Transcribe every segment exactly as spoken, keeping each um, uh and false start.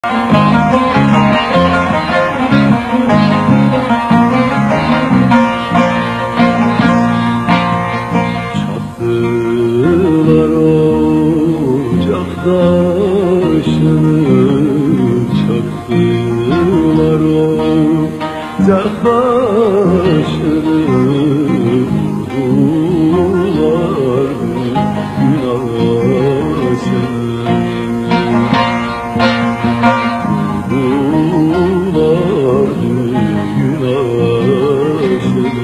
Çaktılar ocaktaşını, çaktılar ocaktaşını, vurdular gün ağasını, vurdular gün ağasını.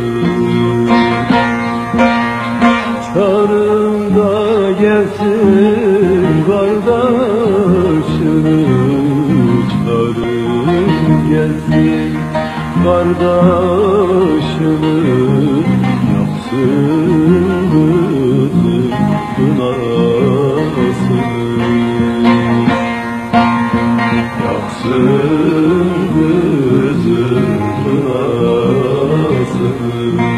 Çağırın da gelsin kardeşini, çağırın gelsin kardeşini, yapsın kızın kınasını, yapsın kızın kınasını.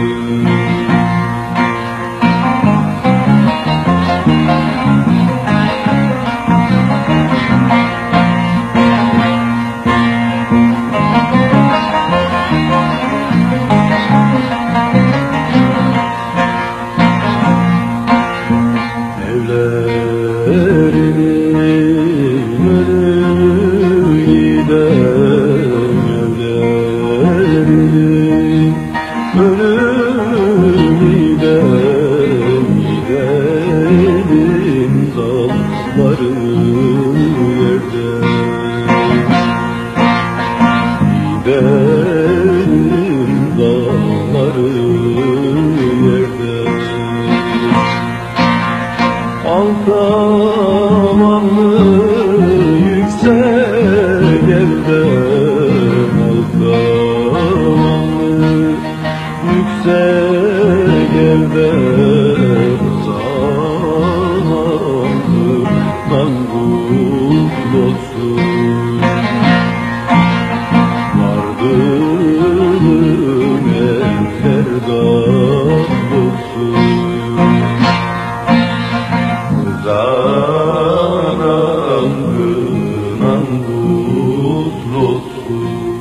Evlerinin önü gider, evlerinin önü gider, gidelim dalları yerde, gidelim dalları yerde. Altavanlı yüksek evden, altavanlı yüksek evden, zamanından kutlu olsun. Vardığın eller dağ olsun. Zaran kınan kutlu olsun.